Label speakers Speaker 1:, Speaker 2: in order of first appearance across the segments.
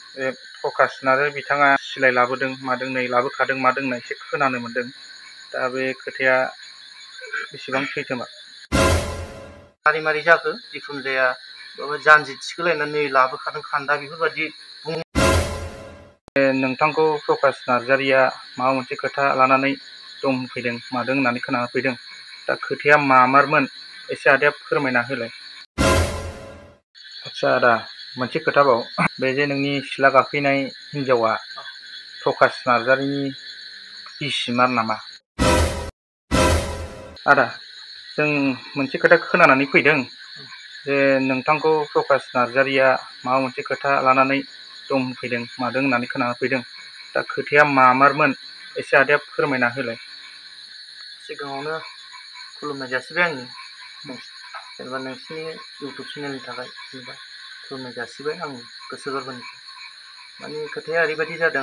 Speaker 1: प्रकाश नार्जारि बिथाङा सिलाय लाबोदों मादों नै लाबोखादों मादों होनना एसे खोनानो मोन्दों। दा बे खोथाया बेसेबां सैथोमा?
Speaker 2: मारै जाखो जिखुनु जाया जानजि थिखोलायनानै लाबोखादों खान्दा बेफोरबायदि बुङो।
Speaker 1: नोंथांखौ प्रकाश नार्जारिया माबा मोनसे खोथा लानानै दम होफैदों मादों होननानै खोनाफैदों। दा खोथाया मामारमोन एसे आदाया फोरमायना होलाय। आदसा आदा, मोनसे खोथाबाव, बे जे नोंनि सिथ्ला गाफैनाय हिन्जावा प्रकाश नार्जारिनि बिसिमार नामा? आदा, जों मोनसे खोथा खोनानानै फैदों जे नोंथांखौ प्रकाश नार्जारिया माबा मोनसे खोथा लानानै दम होफैदों मादों होननानै खोनाफैदों। दा खोथाया मामारमोन एसे आदाया फोरमायना होलाय।
Speaker 2: सिगाङावनो खुलुमनाय जासिबाय आंनि जेनेबा नोंसिनि इउटुब चेनेलनि थाखाय जेनेबा खुलुमनाय जासिबाय आं गोसो गोरबोनिफ्राय। माने खोथाया ओरैबायदि जादों,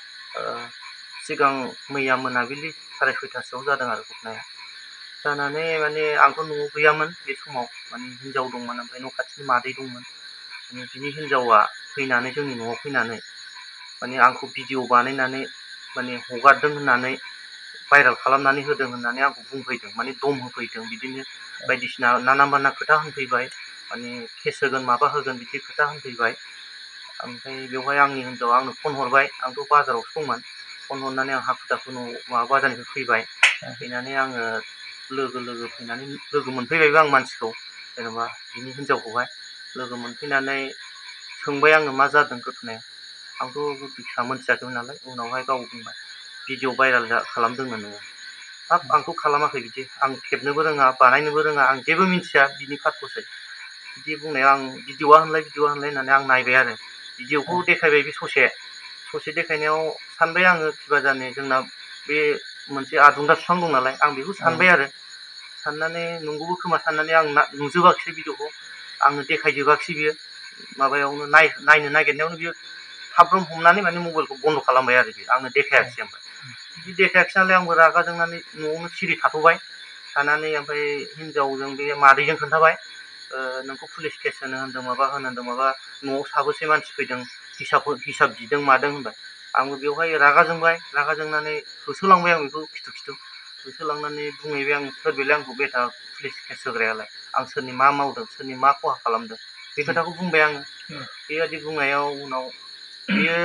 Speaker 2: सिगां मैया मोनाबिलि 6:30 जादों आरो घटनाया। जानानै माने आंथ' न'आव गैयामोन बे समाव, माने हिन्जाव दंमोन ओमफ्राय न' खाथिनि मादै दंमोन। माने बिनि हिन्जावा फैनानै जोंनि न'आव फैनानै माने आंखौ भिडिअ बानायनानै माने हगारदों होननानै भाइरेल खालामनानै होदों होननानै आंखौ बुंफैदों, माने दम होफैदों। बिदिनो बायदिसिना नाना बाना खोथा होनफैबाय, माने केस होगोन माबा होगोन बिदि खोथा होनफैबाय। ओमफ्राय बेवहाय आंनि हिन्जावा आंनो फन हरबाय, आंथ' बाजारावसो दंमोन। फन हरनानै आं हाखु दाखु न'आव माबा बाजारनिफ्राय फैबाय। फैनानै आङो लोगो फैनानै लोगो मोनफैबायबो आं मानसिखौ, जेनेबा बिनि हिन्जावखौहाय लोगो मोनफैनानै सोंबाय आङो मा जादों घटनाया। आंथ' गुदि फिसा मोनथियाखैमोन नालाय। उनावहाय गाव बुंबाय भिडिअ भाइरेल खालामदोंनो नोङो। हाब आंथ' खालामाखै बिदि, आं खेबनोबो रोङा बानायनोबो रोङा, आं जेबो मिन्थिया बिनि पार्पसै। बिदि बुंनायाव आं भिडिअआ होनलाय होननानै आं नायबाय आरो भिडिअखौ देखायबाय। बे ससे देखायनायाव सानबाय आङो फिबा जाने जोंना बे मोनसे आदुंगा बिफां दं नालाय, आं बेखौ सानबाय आरो साननानै नंगौबो खोमा साननानै आं नुजोबाखिसै भिडिअखौ, आंनो देखायजोबाखिसै। बियो माबायावनो नायनो नागिरनायावनो बियो थाबनो हमनानै माने मबाइलखौ बन्द' खालामबाय आरो बियो आंनो देखायाखिसै। ओमफ्राय बिदि देखायाखिसै नालाय आंबो रागा जोंनानै न'आवनो सिरि थाथ'बाय। थानानै ओमफ्राय हिन्जावजों बे मादैजों खोन्थाबाय, नोंखौ पुलिस केस होनो होन्दों माबा माबा न'आव साबोसे मानसि फैदों हिसाब बिदों मादों होनबाय। आंबो बेवहाय रागा जोंनानै होसोलांबाय आं बेखौ खिथु होसोलांनानै बुंहैबाय आं, सोर बेलाय आंखौ बेथा पुलिस केस होग्रायालाय, आं सोरनि मा मावदों सोरनि मा खहा खालामदों बे खोथाखौ बुंबाय आङो। बेबायदि बुंनायाव उनाव बियो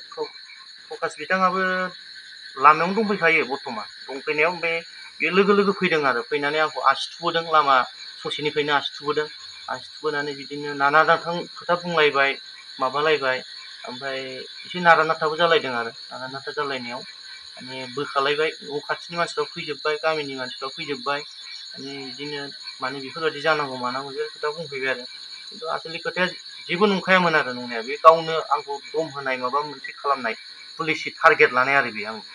Speaker 2: प्रकाश बिथाङाबो लामायावनो दंफैखायो बर्थमान, दंफैनायाव ओमफ्राय बेयो लोगो फैदों आरो फैनानै आंखौ आसि थुबोदों, लामा ससेनिफ्रायनो आसि थुबोनानै बिदिनो नाना नाथां खोथा बुंलायबाय माबालायबाय। ओमफ्राय एसे नारा नाथाबो जालायदों आरो नारा नाथा जालायनायाव माने बोखालायबाय। न' खाथिनि मानसिफ्रा फैजोब्बाय, गामिनि मानसिफ्रा फैजोब्बाय। माने बिदिनो माने बेफोरबायदि जानांगौ मानांगौ बे खोथा बुंफैबाय आरो। खिन्थु आसलि खोथाया जेबो नंखायामोन आरो नंनाया। बे गावनो आंखौ दम होनाय माबा मोनसे खालामनाय, पुलिसनि टारगेट लानाय आरो बे आं।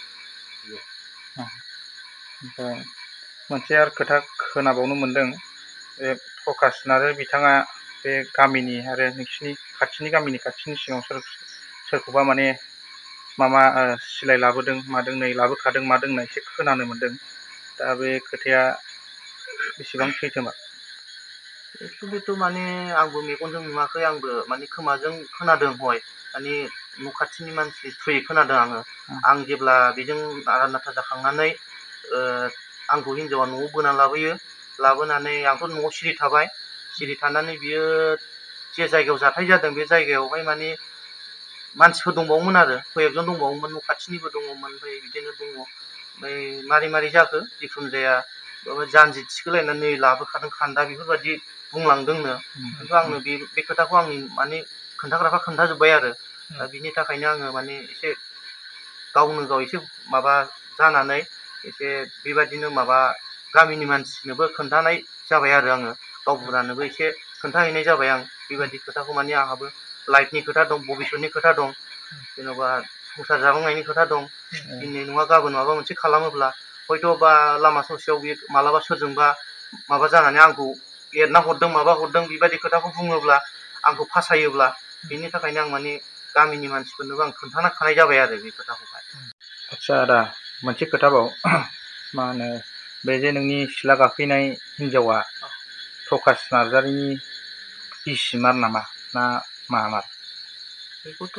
Speaker 1: ओमफ्राय मोनसे आरो खोथा खोनाबावनो मोन्दों, बे प्रकाश नार्जारि बिथाङा बे गामिनि आरो नोंसिनि खाथिनि सिगाङाव सोरखौबा माने माबा सिलाय लाबोदों मादों नै लाबोखादों मादों होनना एसे खोनानो मोन्दों। दा बे खोथाया बेसेबां सैथोमा?
Speaker 2: एक्सुवेलिथ' माने आंबो मेगनजों नुवाखै, आंबो माने खोमाजों खोनादों हय, माने न' खाथिनि मानसि थ्रुयै खोनादों आङो। आं जेब्ला बेजों नारा नाथा जाखांनानै आंखौ हिन्जावा न'आव बोना लाबोयो, लाबोनानै आंथ' न'आव सिरि थानानै बियो जे जायगायाव जाथाय जादों बे जायगायावहाय माने मानसिफोर दंबावोमोन आरो कयेकजन दंबावोमोन, न' खाथिनिबो दङमोन। ओमफ्राय बिदिनो दङ। ओमफ्राय मारै जाखो जिखुनु जाया जानजि थिखोलायनानै लाबोखादों खान्दा बेफोरबायदि बुंलांदोंनो। खिन्थु आंनो बे खोथाखौ आंनि माने खोन्थाग्राफ्रा खोन्थाजोब्बाय आरो। दा बिनि थाखायनो आङो माने एसे गावनो गाव एसे माबा जानानै एसे बेबायदिनो माबा गामिनि मानसिनोबो खोन्थानाय जाबाय आरो आङो, गावबुरानोबो एसे खोन्थाहैनाय जाबाय आं। बेबायदि खोथाखौ माने आंहाबो लाइफनि खोथा दं, भबिसतनि खोथा दं, जेन'बा संसार जालांनायनि खोथा दं। दिनै नङा गाबोन माबा मोनसे खालामोब्ला हयथ' बा लामा ससेयाव बे मालाबा सोरजोंबा माबा जानानै आंखौ एरना हरदों माबा हरदों बेबायदि खोथाखौ बुङोब्ला, आंखौ फासायोब्ला, बेनि थाखायनो आं माने गामिनि मानसिफोरनोबो आं खोन्थाखानाय जाबाय आरो बे खोथाखौहाय।
Speaker 1: आदसा आदा, मोनसे खोथाबाव, मा होनो बे जे नोंनि सिथ्ला गाफैनाय हिन्जावा प्रकाश नार्जारिनि बिसिमार नामा ना मामार?
Speaker 2: बेखौथ'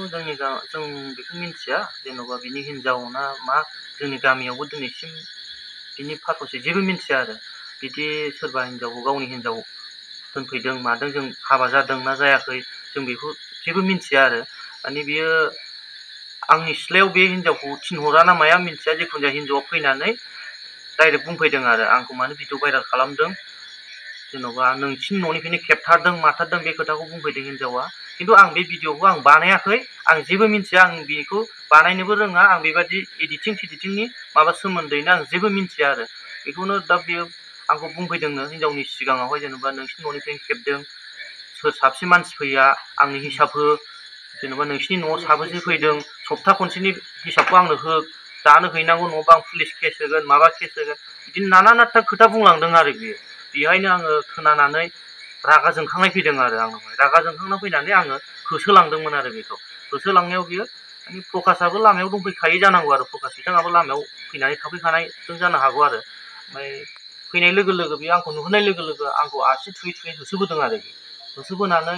Speaker 2: जों बेखौ मिन्थिया जेन'बा बिनि हिनजाव ना मा जोंनि गामियावबो दिनैसिम बिनि पारपसै जेबो मिन्थिया आरो बिदि सोरबा हिनजावखौ गावनि हिनजाव दोनफैदों मादों जों हाबा जादों ना जायाखै जों बेखौ जेबो मिन्थिया आरो माने बियो आंनि सिथ्लायाव बे हिनजावखौ थिनहरा ना माया मिन्थिया जिखुनु जाया हिनजावा फैनानै डाइरेक्ट बुंफैदों आरो आंखौ मानो भिडिअ भाइरेल खालामदों जेन'बा नोंसिनि न'निफ्रायनो खेबथारदों माथारदों बे खोथाखौ बुंफैदों हिनजावा खिन्थु आं बे भिडिअखौ आं बानायाखै आं जेबो मिन्थिया आं बेखौ बानायनोबो रोङा आं बेबादि एडिटिंनि माबा सोमोन्दैनो आं जेबो मिन्थिया आरो बेखौनो दा बेयो आंखौ बुंफैदोंनो हिनजावनि सिगाङावहाय जेनेबा नोंसिनि न'निफ्रायनो खेबदों सोर साबसे मानसि फैया आंनि हिसाब हो जेनेबा नोंसिनि न'आव साबेसे फैदों सप्ता खनसेनि हिसाबखौ आंनो हो दानो हैनांगौ नङाबा आं पुलिस केस होगोन माबा केस होगोन बिदिनो नाना नाथा खोथा बुंलांदों आरो बियो बेहायनो आङो खोनानानै रागा जोंखांनाय फैदों आरो आंनावहाय रागा जोंखांना फैनानै आङो होसोलांदोंमोन आरो बेखौ होसोलांनायाव बियो माने प्रकासाबो लामायाव दंफैखायो जानांगौ आरो प्रकास बिथाङाबो लामायाव फैनानै थाफैखानायजों जानो हागौ आरो ओमफ्राय फैनाय लोगो लोगो बे आंखौ नुहरनाय लोगो लोगो आंखौ आसि थुयै थुयै होसोबोदों आरो होसोबोनानै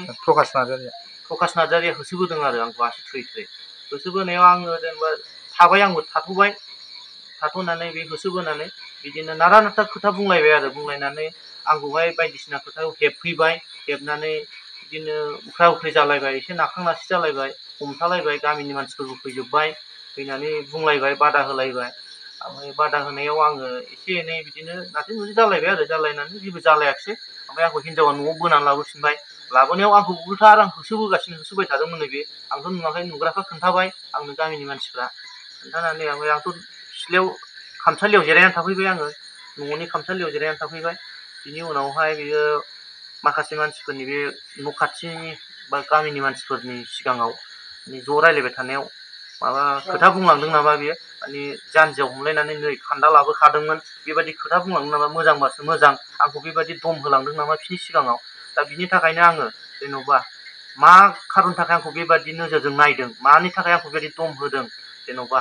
Speaker 2: प्रकास नार्जारिया होसोबोदों आरो आंखौ आसि थुयै थुयै होसोबोनायाव आङो जेनेबा आंबो थाथ'बाय थाथ'नानै बे होसोबोनानै बिदिनो नारा नाथा खोथा बुंलायबाय आरो बुंलायनानै आंखौहाय बायदिसिना खोथायाव हेबफैबाय हेबनानै बिदिनो उख्रा उख्रि जालायबाय एसे नाखां नासि जालायबाय हमथालायबाय गामिनि मानसिफोरबो फैजोब्बाय फैनानै बुंलायबाय बादा होलायबाय ओमफ्राय बादा होनायाव आङो एसे एनै बिदिनो नाथि नुथि जालायबाय आरो जालायनानै जेबो जालायाखिसै ओमफ्राय आंखौ हिनजावा न'आव बोनानै लाबोफिनबाय लाबोनायाव आंखौ उल्था आरो आं होसोबोगासिनो होसोबाय थादोंमोन बे आंथ' नुवाखै नुग्राफ्रा खोन्थाबाय आंनो गामिनि मानसिफ्रा खोन्थानानै ओमफ्राय आंथ' सिथ्लायाव खामसालियाव जिरायनानै थाफैबाय आङो न'नि खामसालियाव जिरायनानै थाफैबाय बिनि उनावहाय बियो माखासे मानसिफोरनि बे न' खाथिनि बा गामिनि मानसिफोरनि सिगाङाव ज' रायलायबाय थानायाव माबा खोथा बुंलांदों नामा बियो माने जानजियाव हमलायनानै नै खान्दा लाबोखादोंमोन बेबायदि खोथा बुंलांदों नामा मोजांबासो मोजां आंखौ बेबायदि दम होलांदों नामा बिसोरनि सिगाङाव दा बिनि थाखायनो आङो जेन'बा मा खारननि थाखाय आंखौ बेबायदि नोजोरजों नायदों मानि थाखाय आंखौ बेबायदि दम होदों जेन'बा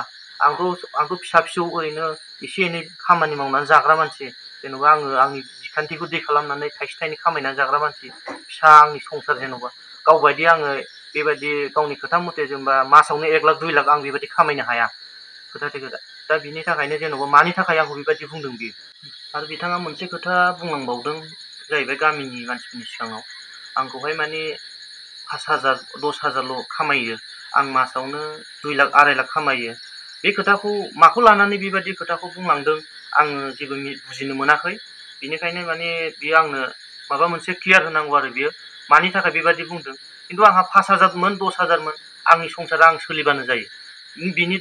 Speaker 2: आंथ' फिसा फिसौ ओरैनो एसे एनै खामानि मावनानै जाग्रा मानसि जेन'बा आङो आंनि बिखान्थिखौ दै खालामनानै थाइसे थाइनै खामायनानै जाग्रा मानसि फिसा आंनि संसार जेन'बा गावबायदि आङो बेबायदि गावनि खोथा मथे जेनेबा मासावनो 1 लाख 2 लाख आं बेबायदि खामायनो हाया खोथाथे खोथा दा बिनि थाखायनो जेन'बा मानि थाखाय आंखौ बेबायदि बुंदों बियो आरो बिथाङा मोनसे खोथा बुंलांबावदों जाहैबाय गामिनि मानसिफोरनि सिगाङाव आंखौहाय माने 5,000 10,000ल' खामायो आं मासावनो 2 लाख 2.5 लाख खामायो बे खोथाखौ माखौ लानानै बेबायदि खोथाखौ बुंलांदों आङो जेबो बुजिनो मोनाखै बेनिखायनो माने बियो आंनो माबा मोनसे क्लियार होनांगौ आरो बियो मानि थाखाय बेबायदि बुंदों खिन्थु आंहा 5,000 मोन 10,000 मोन आंनि संसारा आं सोलिबानो जायो बिनि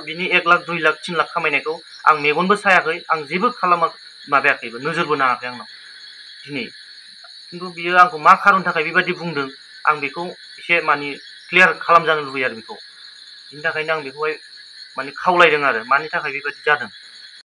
Speaker 2: 1 लाख 2 लाख 3 लाख खामायनायखौ आं मेगनबो सायाखै आं जेबो माबायाखैबो नोजोरबो नाङाखै आंनाव दिनै खिन्थु बियो आंखौ मा खारननि थाखाय बेबायदि बुंदों आं बेखौ एसे माने क्लियार खालामजानो लुबैयो आरो बेखौ बिनि थाखायनो आं बेखौहाय माने खावलायदों आरो मानि थाखाय बेबायदि जादों